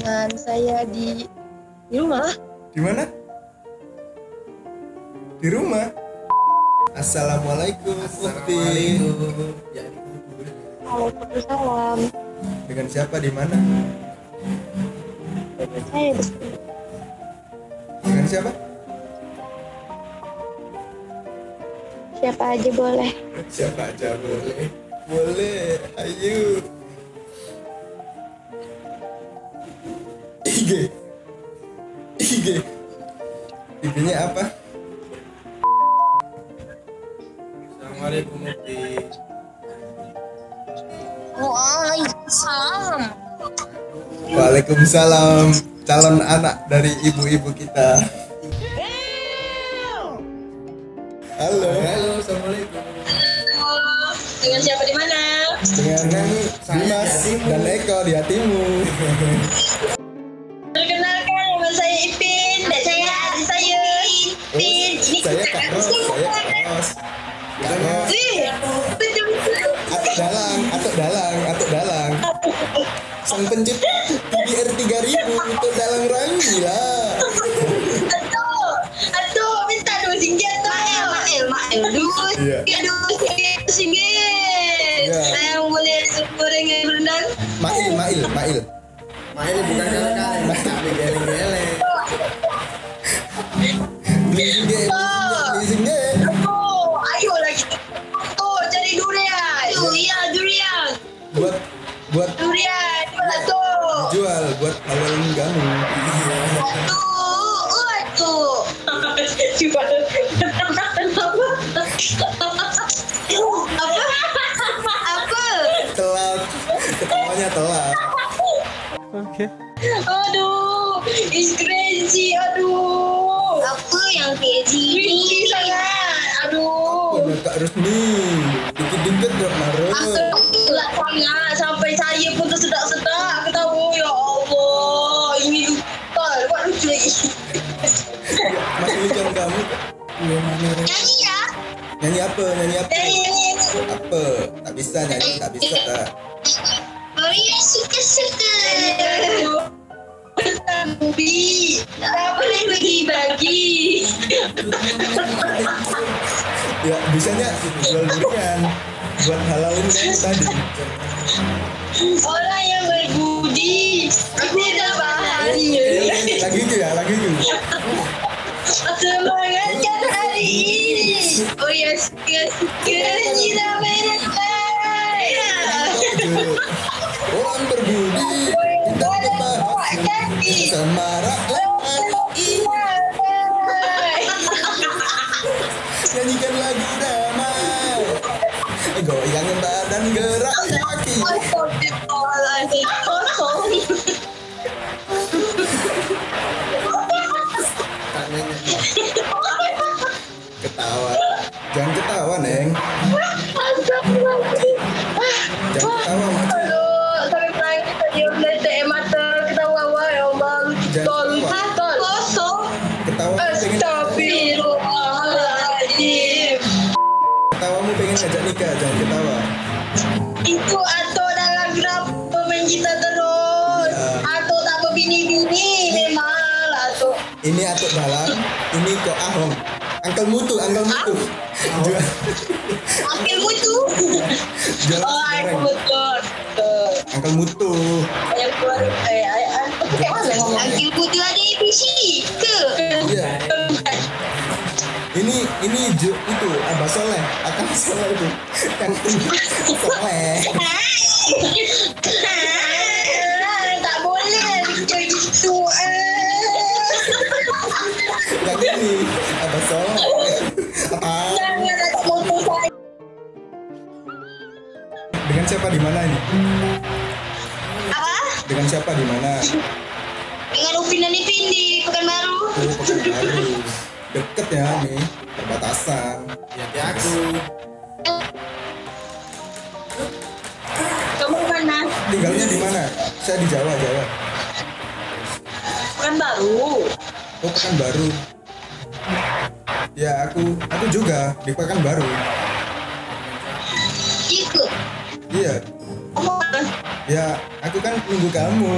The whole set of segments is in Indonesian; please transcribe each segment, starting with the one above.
Dan saya di rumah. Di mana? Di rumah. Assalamualaikum. Assalamualaikum. Ya, Waalaikumsalam. Dengan siapa di mana? Dengan saya di sini. Dengan siapa? Siapa aja boleh. Siapa aja boleh. Boleh. Ayo. IG. IG-nya apa? Assalamualaikum Mufti. Waalaikumsalam. Waalaikumsalam. Calon anak dari ibu-ibu kita. Halo. Halo, assalamualaikum. Dengan siapa di mana? Dengan Dimas dan Eko di hatimu. Perkenalkan, nama saya Ipin. Dan saya adik saya. Ipin. Ini Saya Kak Ros. Kak Ros. betul-betul. Atuk dalang. Sang pencipta PBR 3000 untuk dalang rangi lah. Aduh, minta RM2 Mael dulu. Iya. RM2 Iya. Saya boleh goreng rendang. Mail. Main bukan kali-kali, tapi geleng-geleng. Beli singgih. Oh, ayo lagi. Oh, cari durian. Iya, durian. Buat Durian, jual tuh. jual buat awal kamu. Tuh. Jual. Apa? Telat. Ketawanya telat. Aduh, it's crazy. Aduh. Apa yang crazy? Crazy sangat. Aduh. Udah Kak Rusni. Dikit-dikit gak marah. Aku lah sangat sampai saya pun tersedak-sedak. Aku tahu, ya Allah. Ini lupa. Buat lucu lagi. Masih lucu kamu. Iya mana? Nyanyi ya. Nyanyi apa? Nyanyi. Apa? Tak bisa nyanyi, tak bisa tak. Oh ya, suka-suka. Bi, tak boleh bagi-bagi. Ya bisanya jual durian buat halalin kamu tadi. Orang yang berbudi tidak bahagia. Lagi itu. Semangatkan hari ini. Oh ya, suka-suka tidak berentai. Orang berbudi tidak bahagia semarak nyanyikan lagu damai. Goyangin badan gerak kaki. Ketawa. Jangan ketawa, Neng. Jangan ketawa, Mak. Sampai menangis tadi meletek mata ketawa ya Allah. Tol. Kosong. Ketawa Astagfirullahaladzim. Ketawamu pengen ngajak nikah, jangan ketawa. Itu atau dalam graf pemain kita terus. Ya. Atau tak berbini-bini memang atau. Ini atuk dalam, ini kok ahong. Angkel mutu. Jual. Akil mutu. Jual Oh, nasi aku goreng. betul. Angkel mutu. Yang keluar kayak mana ngomong? Akil mutu ada ABC ke? Iya. Ini itu Abah Soleh, Akang Soleh itu. Yang Soleh. Tak boleh macam gitu. Yang ini Abah Soleh. Jangan tak moto saya. Dengan siapa di mana ini? Apa? Dengan siapa di mana? Dengan Upin dan Ipin di Pekanbaru. Oh, Pekanbaru. Deket ya nih, perbatasan. Hati aku. Kamu mana? Tinggalnya di mana? Saya di Jawa. Pekanbaru. Oh, Pekanbaru. Ya, aku juga di Pekanbaru. Ikut. Iya, Kamu mana? Ya, aku kan nunggu kamu.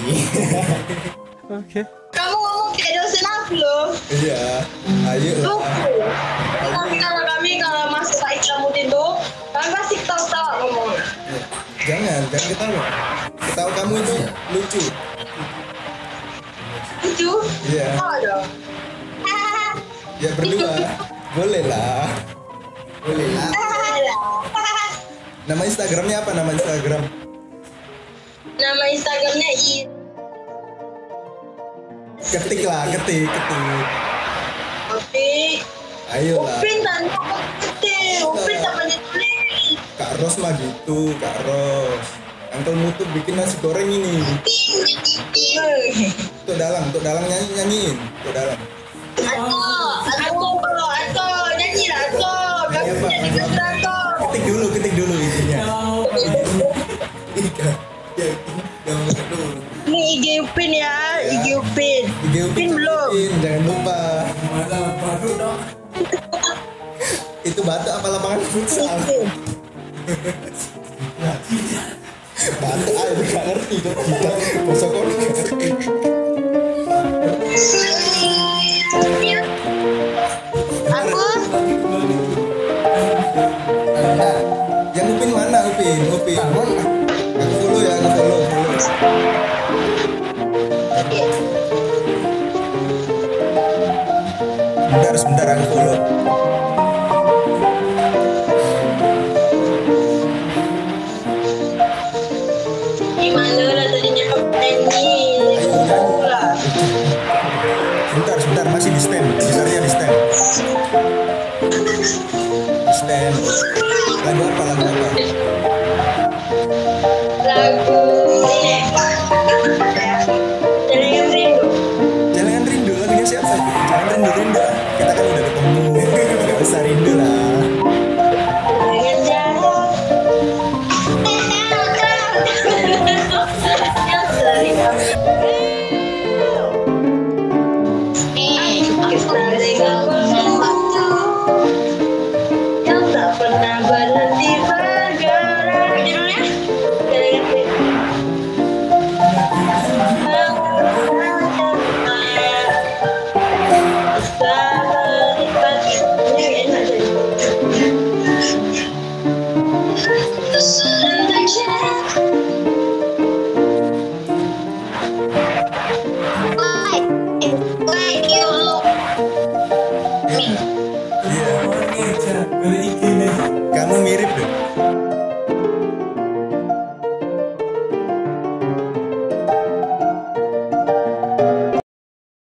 Oke. Kamu ngomong kayak dosen aku loh. Iya, ayo Tuh. lah. Tapi kalau masuk Pak Ikram itu, kami pasti ketawa-ketawa ngomong. Jangan ketawa. Ketawa kamu itu lucu. Lucu? Iya. Oh dong. Ya berdua. Boleh lah. Boleh lah. Nama Instagramnya apa? Nama Instagram? Nama Instagramnya Ketik lah, ketik. Upin. Ayo lah. Upin tanpa ketik. Upin tanpa ditulis. Kak Ros mah gitu, Kak Ros. Uncle Mutu bikin nasi goreng ini. Tuh dalam nyanyiin. Tuh dalam. Atau, nyanyi lah, atau. Kamu Apa? jadi gerak, atau. Ketik dulu isinya. Jangan dulu. Ini IG Upin ya, IG Upin. Upin belum. Jangan lupa. Masa baru dong. Itu batu apa lapangan futsal? Batu aja gak ngerti kok kita. Masa kok gak ngerti. Aku Yang Upin mana Upin?